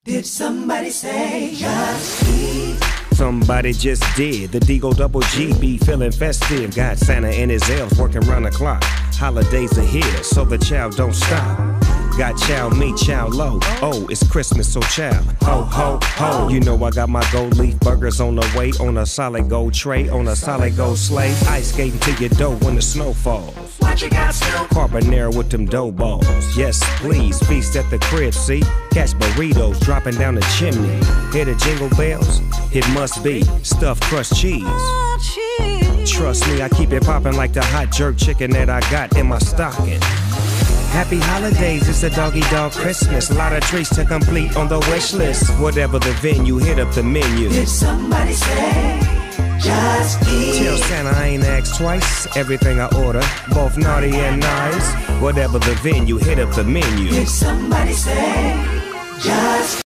Did somebody say just eat? Somebody just did. The Deagle Double G be feeling festive. Got Santa and his elves working round the clock. Holidays are here, so the chow don't stop. Got chow me, chow low. Oh, it's Christmas, so chow. Ho, ho, ho. You know I got my gold leaf burgers on the way. On a solid gold tray, on a solid gold sleigh. Ice skating to your dough when the snow falls. What you got, Snoop? Carbonara with them dough balls. Yes, please, feast at the crib, see? Catch burritos dropping down the chimney. Hear the jingle bells? It must be stuffed crust cheese. Trust me, I keep it popping like the hot jerk chicken that I got in my stocking. Happy holidays, it's a doggy dog Christmas. A lot of treats to complete on the wish list. Whatever the venue, hit up the menu. Did somebody say just eat? Tell Santa I ain't asked twice. Everything I order, both naughty and nice. Whatever the venue, hit up the menu. Did somebody say just